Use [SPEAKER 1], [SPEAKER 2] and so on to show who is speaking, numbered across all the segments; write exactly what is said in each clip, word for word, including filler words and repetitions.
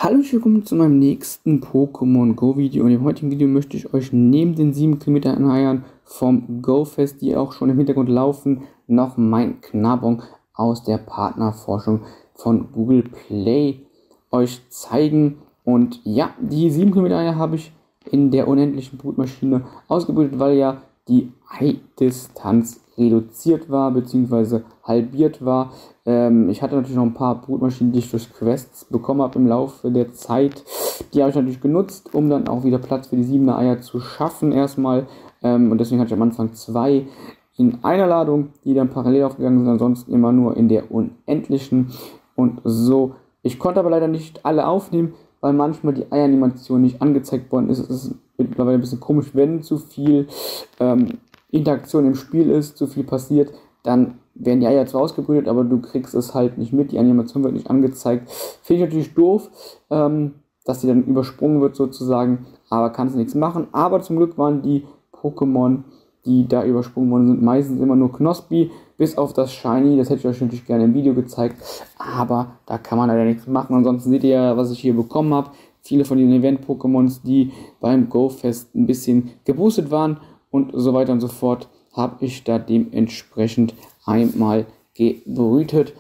[SPEAKER 1] Hallo und willkommen zu meinem nächsten Pokémon Go Video, und im heutigen Video möchte ich euch neben den sieben Kilometer Eiern vom Go Fest, die auch schon im Hintergrund laufen, noch mein Knabbon aus der Partnerforschung von Google Play euch zeigen. Und ja, die sieben Kilometer Eier habe ich in der unendlichen Brutmaschine ausgebrütet, weil ja die Eidistanz reduziert war bzw. halbiert war. Ähm, ich hatte natürlich noch ein paar Brutmaschinen, die ich durch Quests bekommen habe im Laufe der Zeit. Die habe ich natürlich genutzt, um dann auch wieder Platz für die siebener Eier zu schaffen erstmal. Ähm, und deswegen hatte ich am Anfang zwei in einer Ladung, die dann parallel aufgegangen sind, ansonsten immer nur in der unendlichen. Und so, ich konnte aber leider nicht alle aufnehmen, weil manchmal die Eieranimation nicht angezeigt worden ist. Es ist mittlerweile ein bisschen komisch, wenn zu viel ähm, Interaktion im Spiel ist, zu viel passiert, dann werden die Eier zwar ausgebrütet, aber du kriegst es halt nicht mit, die Animation wird nicht angezeigt. Finde ich natürlich doof, ähm, dass die dann übersprungen wird sozusagen, aber kannst nichts machen. Aber zum Glück waren die Pokémon, die da übersprungen worden sind, meistens immer nur Knospi, bis auf das Shiny. Das hätte ich euch natürlich gerne im Video gezeigt, aber da kann man leider nichts machen. Ansonsten seht ihr ja, was ich hier bekommen habe. Viele von den Event-Pokémons, die beim Go-Fest ein bisschen geboostet waren und so weiter und so fort, habe ich da dementsprechend einmal gebrütet.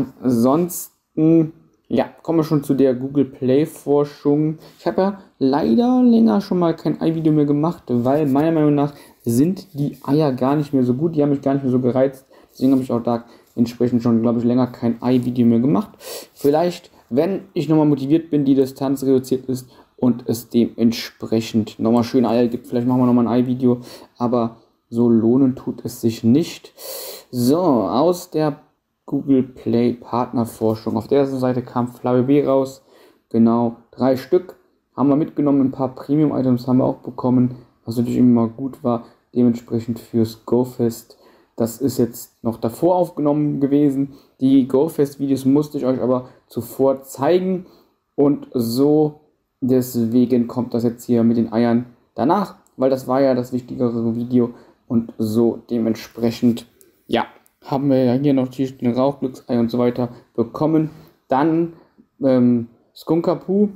[SPEAKER 1] Ansonsten, ja, kommen wir schon zu der Google Play Forschung. Ich habe ja leider länger schon mal kein Ei-Video mehr gemacht, weil meiner Meinung nach sind die Eier gar nicht mehr so gut. Die haben mich gar nicht mehr so gereizt. Deswegen habe ich auch da entsprechend schon, glaube ich, länger kein Ei-Video mehr gemacht. Vielleicht, wenn ich nochmal motiviert bin, die Distanz reduziert ist und es dementsprechend nochmal schöne Eier gibt, vielleicht machen wir nochmal ein Ei-Video, aber so lohnen tut es sich nicht. So, aus der Google Play Partnerforschung. Auf der ersten Seite kam Flabébé raus. Genau, drei Stück haben wir mitgenommen. Ein paar Premium-Items haben wir auch bekommen, was natürlich immer gut war. Dementsprechend fürs Go-Fest. Das ist jetzt noch davor aufgenommen gewesen. Die Go-Fest-Videos musste ich euch aber zuvor zeigen. Und so, deswegen kommt das jetzt hier mit den Eiern danach, weil das war ja das wichtigere Video. Und so dementsprechend, ja, haben wir ja hier noch den Rauchglücksei und so weiter bekommen. Dann ähm, Skunkapu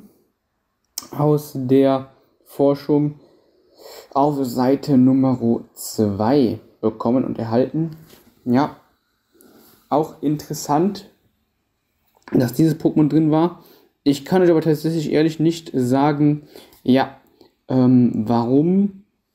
[SPEAKER 1] aus der Forschung auf Seite Nummer zwei bekommen und erhalten. Ja, auch interessant, dass dieses Pokémon drin war. Ich kann euch aber tatsächlich ehrlich nicht sagen, ja, ähm, warum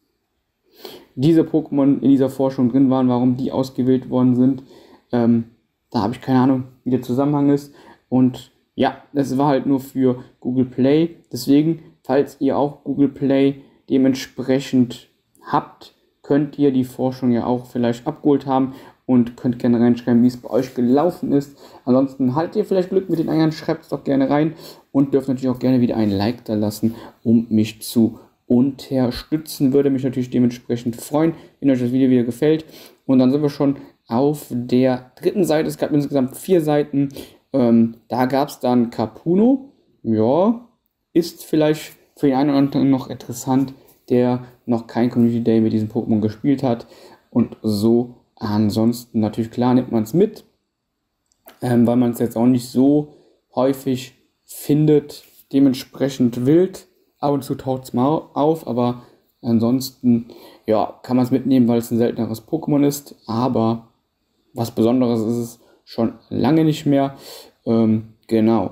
[SPEAKER 1] diese Pokémon in dieser Forschung drin waren, warum die ausgewählt worden sind. Ähm, da habe ich keine Ahnung, wie der Zusammenhang ist. Und ja, das war halt nur für Google Play. Deswegen, falls ihr auch Google Play dementsprechend habt, könnt ihr die Forschung ja auch vielleicht abgeholt haben und könnt gerne reinschreiben, wie es bei euch gelaufen ist. Ansonsten haltet ihr vielleicht Glück mit den Eiern, schreibt es doch gerne rein und dürft natürlich auch gerne wieder ein Like da lassen, um mich zu unterstützen. Würde mich natürlich dementsprechend freuen, wenn euch das Video wieder gefällt. Und dann sind wir schon auf der dritten Seite. Es gab insgesamt vier Seiten. Ähm, da gab es dann Capuno. Ja, ist vielleicht für den einen oder anderen noch interessant, der noch kein Community Day mit diesem Pokémon gespielt hat. Und so, ansonsten natürlich klar nimmt man es mit, ähm, weil man es jetzt auch nicht so häufig findet. Dementsprechend wild. Ab und zu taucht es mal auf, aber ansonsten, ja, kann man es mitnehmen, weil es ein selteneres Pokémon ist. Aber was Besonderes ist es schon lange nicht mehr. Ähm, genau.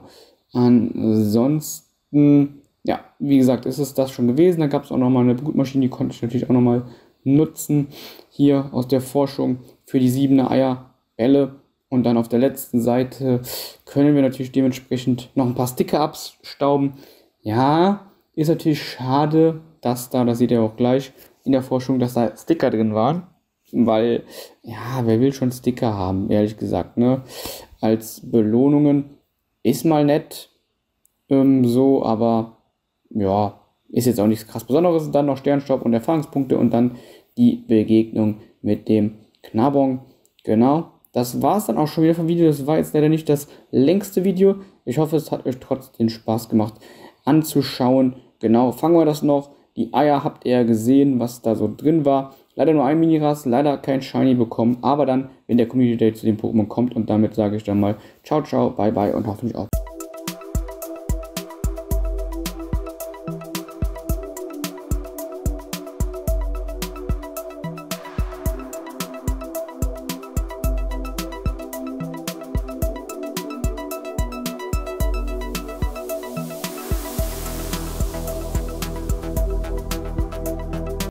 [SPEAKER 1] Ansonsten, ja, wie gesagt, ist es das schon gewesen. Da gab es auch nochmal eine Brutmaschine, die konnte ich natürlich auch nochmal nutzen. Hier aus der Forschung für die siebener Eier Bälle. Und dann auf der letzten Seite können wir natürlich dementsprechend noch ein paar Sticker abstauben. Ja, ist natürlich schade, dass da, das seht ihr auch gleich in der Forschung, dass da Sticker drin waren, weil, ja, wer will schon Sticker haben, ehrlich gesagt, ne, als Belohnungen, ist mal nett, ähm, so, aber, ja, ist jetzt auch nichts krass Besonderes. Dann noch Sternstaub und Erfahrungspunkte und dann die Begegnung mit dem Knabbon, genau. Das war es dann auch schon wieder vom Video. Das war jetzt leider nicht das längste Video. Ich hoffe, es hat euch trotzdem Spaß gemacht anzuschauen. Genau, fangen wir das noch. Die Eier habt ihr ja gesehen, was da so drin war. Leider nur ein Miniras, leider kein Shiny bekommen. Aber dann, wenn der Community Day zu dem Pokémon kommt. Und damit sage ich dann mal ciao, ciao, bye, bye und hoffentlich auch.